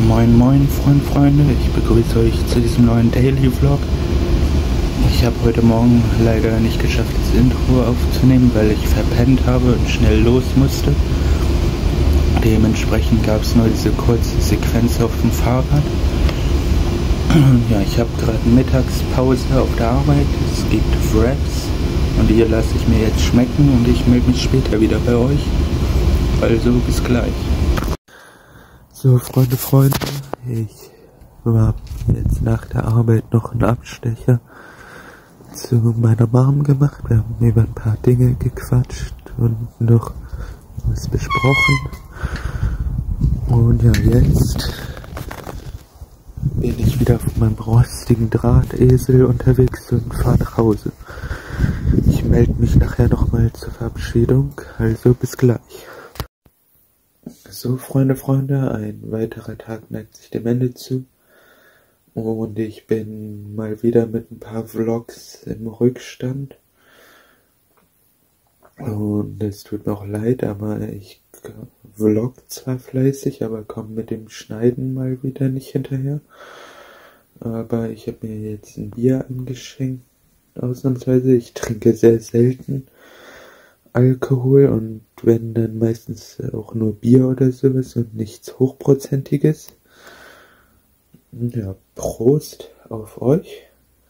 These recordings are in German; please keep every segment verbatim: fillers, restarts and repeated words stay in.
Moin moin Freund, Freunde, ich begrüße euch zu diesem neuen Daily Vlog. Ich habe heute Morgen leider nicht geschafft, das Intro aufzunehmen, weil ich verpennt habe und schnell los musste. Dementsprechend gab es nur diese kurze Sequenz auf dem Fahrrad. Ja, ich habe gerade Mittagspause auf der Arbeit, es gibt Wraps und die lasse ich mir jetzt schmecken und ich melde mich später wieder bei euch. Also bis gleich. So, Freunde, Freunde, ich habe jetzt nach der Arbeit noch einen Abstecher zu meiner Mom gemacht. Wir haben über ein paar Dinge gequatscht und noch was besprochen. Und ja, jetzt bin ich wieder auf meinem rostigen Drahtesel unterwegs und fahre nach Hause. Ich melde mich nachher nochmal zur Verabschiedung, also bis gleich. So, Freunde, Freunde, ein weiterer Tag neigt sich dem Ende zu und ich bin mal wieder mit ein paar Vlogs im Rückstand und es tut mir auch leid, aber ich vlog zwar fleißig, aber komme mit dem Schneiden mal wieder nicht hinterher. Aber ich habe mir jetzt ein Bier eingeschenkt, ausnahmsweise. Ich trinke sehr selten Alkohol und wenn dann meistens auch nur Bier oder sowas und nichts Hochprozentiges. Ja, Prost auf euch.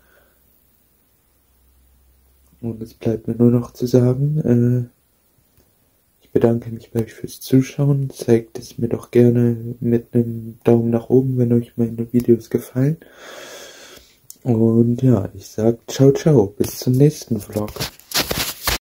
Und es bleibt mir nur noch zu sagen, äh, ich bedanke mich bei euch fürs Zuschauen. Zeigt es mir doch gerne mit einem Daumen nach oben, wenn euch meine Videos gefallen. Und ja, ich sag ciao, ciao, bis zum nächsten Vlog.